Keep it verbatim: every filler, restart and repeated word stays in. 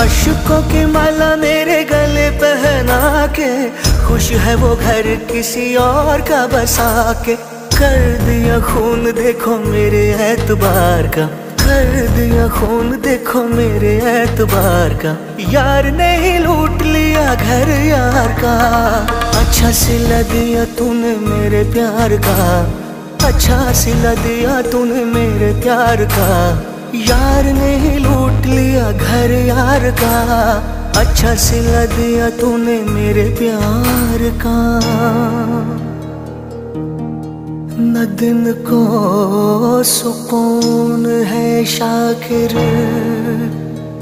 अशकों की माला मेरे गले पहना के, खुश है वो घर किसी और का बसा के। कर दिया खून देखो मेरे एतबार का, कर दिया खून देखो मेरे एतबार का। यार ने ही लूट लिया घर यार का, अच्छा सिला दिया तूने मेरे प्यार का, अच्छा सिला दिया तूने मेरे प्यार का। यार ने ही लूट लिया घर यार का, अच्छा सिला दिया तूने मेरे प्यार का। न दिन को सुकून है शाकिर,